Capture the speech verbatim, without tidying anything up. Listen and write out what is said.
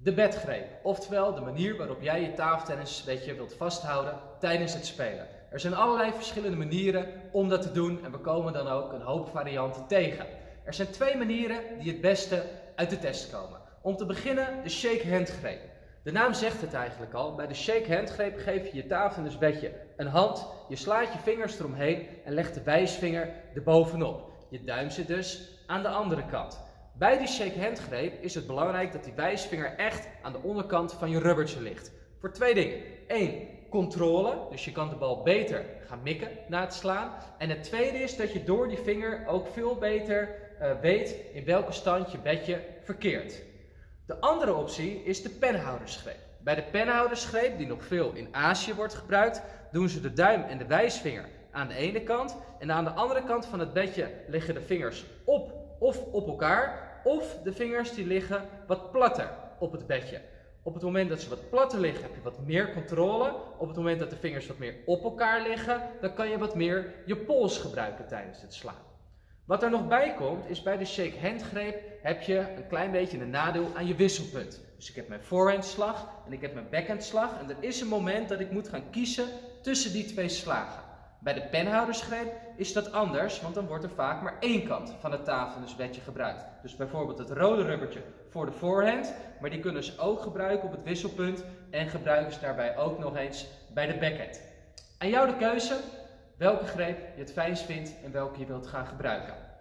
De bedgreep, oftewel de manier waarop jij je tafeltennis een beetje wilt vasthouden tijdens het spelen. Er zijn allerlei verschillende manieren om dat te doen en we komen dan ook een hoop varianten tegen. Er zijn twee manieren die het beste uit de test komen. Om te beginnen de shake-hand greep. De naam zegt het eigenlijk al. Bij de shake-hand greep geef je je tafeltennisbedje een hand, je slaat je vingers eromheen en legt de wijsvinger erbovenop. Je duim zit dus aan de andere kant. Bij die shake-hand greep is het belangrijk dat die wijsvinger echt aan de onderkant van je rubbertje ligt. Voor twee dingen. Eén, controle, dus je kan de bal beter gaan mikken na het slaan. En het tweede is dat je door die vinger ook veel beter uh, weet in welke stand je bedje verkeert. De andere optie is de penhoudersgreep. Bij de penhoudersgreep, die nog veel in Azië wordt gebruikt, doen ze de duim en de wijsvinger aan de ene kant. En aan de andere kant van het bedje liggen de vingers op of op elkaar. Of de vingers die liggen wat platter op het bedje. Op het moment dat ze wat platter liggen heb je wat meer controle. Op het moment dat de vingers wat meer op elkaar liggen, dan kan je wat meer je pols gebruiken tijdens het slaan. Wat er nog bij komt is bij de shake-hand greep heb je een klein beetje een nadeel aan je wisselpunt. Dus ik heb mijn forehandslag en ik heb mijn backhandslag en er is een moment dat ik moet gaan kiezen tussen die twee slagen. Bij de penhoudersgreep is dat anders, want dan wordt er vaak maar één kant van het tafeltennisbedje gebruikt. Dus bijvoorbeeld het rode rubbertje voor de voorhand, maar die kunnen ze ook gebruiken op het wisselpunt en gebruiken ze daarbij ook nog eens bij de backhand. Aan jou de keuze welke greep je het fijnst vindt en welke je wilt gaan gebruiken.